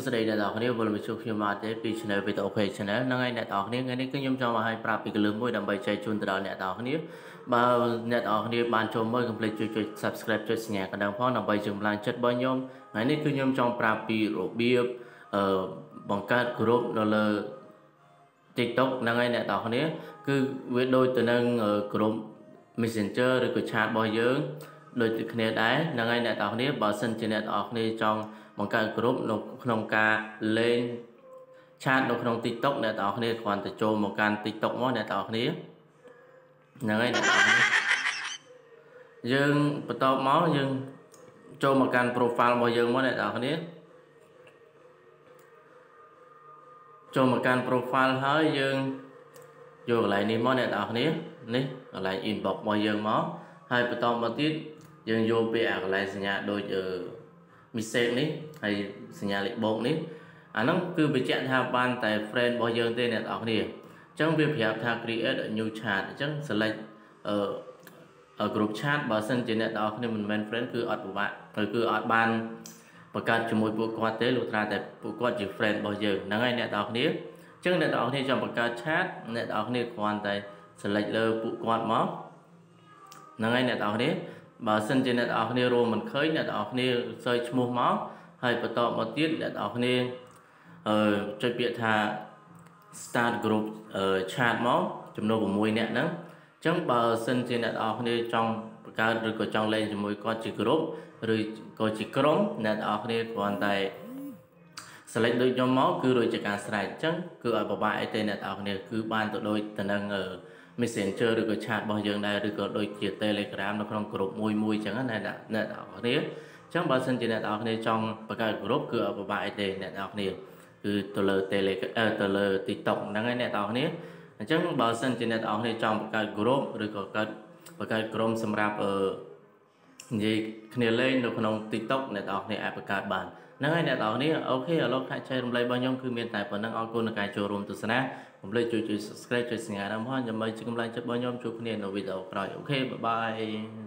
ស្ដីអ្នកនរគ្នាវិលមកជួបខ្ញុំបាទទេពី Channel Video OK Channel ហ្នឹងហើយអ្នកនរគ្នាថ្ងៃនេះគឺខ្ញុំចង់មកឲ្យប្រាប់ពីកលឹះមួយដើម្បីចែកជូនទៅដល់អ្នកនរគ្នាបើអ្នកនរគ្នាបានចូលមើលកុំភ្លេចជួយ Subscribe ចុចសញ្ញាកណ្ដឹងផងដើម្បីជម្រាញចិត្តរបស់ខ្ញុំថ្ងៃនេះគឺខ្ញុំចង់ប្រាប់ពីរបៀបបង្កើត group នៅលើ TikTok ហ្នឹងហើយអ្នកនរគ្នាគឺវាដូចទៅនឹង group Messenger ឬក៏ chat របស់យើងដូចគ្នាដែរហ្នឹងហើយអ្នកនរគ្នាបើសិនជាអ្នកនរគ្នាចង់បង្កើត group នៅក្នុងការលេង chat នៅក្នុង TikTok អ្នកនរគ្នាគ្រាន់តែចូលមកកាន់ TikTok មកអ្នកនរគ្នាហ្នឹងហើយអ្នកនរគ្នាយើងបន្តមកយើងចូលមកកាន់ profile របស់យើងមកអ្នកនរគ្នាចូលមកកាន់ profile ហើយយើងយកកន្លែងនេះមកអ្នកនរគ្នានេះកន្លែង inbox របស់យើងមកហើយបន្តមកទៀតយើងយកពាក្យអាកន្លែងសញ្ញាដូចmessage នេះហើយសញ្ញាលេខបូកនេះអាហ្នឹងគឺបញ្ជាក់ថាបានតែ friend របស់យើងទេអ្នកនរគ្នាអញ្ចឹងវាប្រាប់ថា create a new chat អញ្ចឹង select group chat បើសិនជាអ្នកនរគ្នាមិនមែន friend គឺអត់ពិបាកគឺអត់បានបង្កើតជាមួយពួកគាត់ទេលុះត្រាតែពួកគាត់ជា friend របស់យើងហ្នឹងហើយអ្នកនរគ្នាអញ្ចឹងអ្នកនរគ្នាចង់បង្កើត chat អ្នកនរគ្នាគ្រាន់តែ select លើពួកគាត់មកហ្នឹងហើយអ្នកនរគ្នាបើសិនជាអ្នកនរគ្នារួមមិនឃើញអ្នកនរគ្នា search ឈ្មោះមកហើយបន្តមកទៀតអ្នកនរគ្នាចុចពាក្យថា start group chat មកចំនួន6នាក់ហ្នឹងអញ្ចឹងបើសិនជាអ្នកនរគ្នាចង់បង្កើតឬក៏ចង់លេងជាមួយគាត់ជា group ឬក៏ជាក្រុមអ្នកនរគ្នាគ្រាន់តែ select ដូចខ្ញុំមកគឺដូចជាការស្រេចអញ្ចឹងគឺឲ្យពិបាកអីទេអ្នកនរគ្នាគឺបានទៅដូចទៅនឹងMessenger ឬក៏ chat របស់យើងដែរឬក៏ដូចជា Telegram នៅក្នុង group មួយអញ្ចឹងណាអ្នកនរគ្នាអញ្ចឹងបើសិនជាអ្នកនរគ្នាចង់បង្កើត group គឺឲ្យពិបាកអីទេអ្នកនរគ្នាគឺទៅលើ Telegram ទៅលើ TikTok ហ្នឹងហើយអ្នកនរគ្នាអញ្ចឹងបើសិនជាអ្នកនរគ្នាចង់បង្កើត group ឬក៏បង្កើតក្រុមសម្រាប់និយាយគ្នាលេងនៅក្នុង TikTok អ្នកនរគ្នាអាចបង្កើតបានហ្នឹងហើយអ្នកនរគ្នាអូខេឥឡូវខាត់ចែករំលែករបស់ខ្ញុំគឺមានតែប៉ុណ្្នឹងអរគុណក្នុងការចូលរួមទស្សនាកុំភ្លេចជួយ Subscribe ចុចសញ្ញាដើមផងដើម្បីជាកម្លាំងចិត្តរបស់ខ្ញុំជួបគ្នានៅវីដេអូក្រោយអូខេបាយបាយ